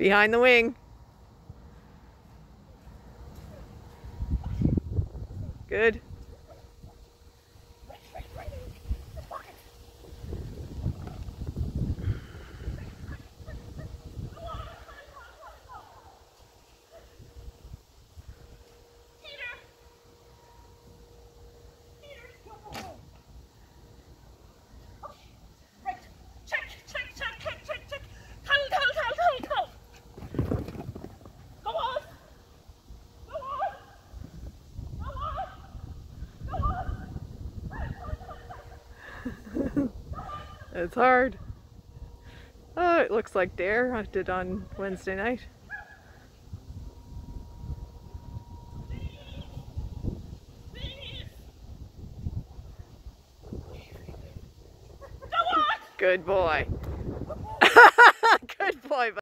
Behind the wing. Good. It's hard. Oh, it looks like Dare I did on Wednesday night. Good boy. Good boy.